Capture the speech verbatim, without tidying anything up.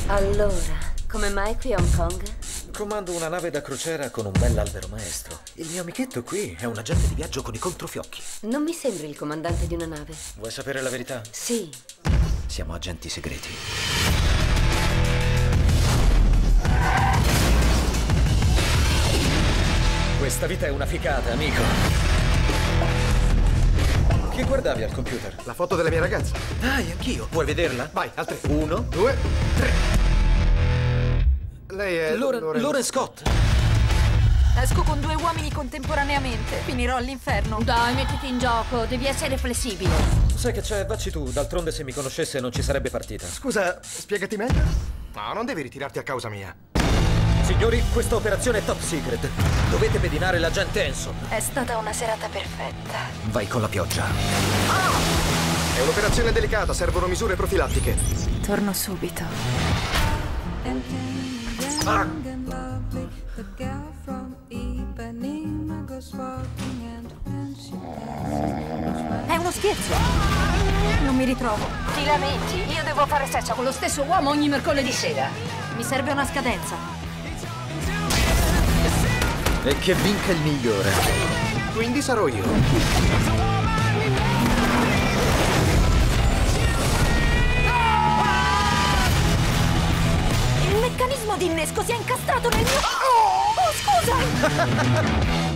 Allora, come mai qui a Hong Kong? Comando una nave da crociera con un bell'albero maestro. Il mio amichetto qui è un agente di viaggio con i controfiocchi. Non mi sembri il comandante di una nave. Vuoi sapere la verità? Sì. Siamo agenti segreti. Questa vita è una ficata, amico. Che guardavi al computer? La foto della mia ragazza. Dai, anch'io. Vuoi vederla? Vai, al tre. Uno, Due, tre. Lei è... Loren, Loren- Loren Scott. Esco con due uomini contemporaneamente. Finirò all'inferno. Dai, mettiti in gioco, devi essere flessibile. Sai che c'è? Vacci tu. D'altronde se mi conoscesse non ci sarebbe partita. Scusa, spiegati meglio? No, non devi ritirarti a causa mia. Signori, questa operazione è top secret. Dovete pedinare l'agente Enson. È stata una serata perfetta. Vai con la pioggia. È un'operazione delicata, servono misure profilattiche. Torno subito. Ah! È uno scherzo. Non mi ritrovo. Ti lamenti? Io devo fare sesso con lo stesso uomo ogni mercoledì sera. Mi serve una scadenza. E che vinca il migliore. Quindi sarò io. Il meccanismo di innesco si è incastrato nel mio... Oh, scusa!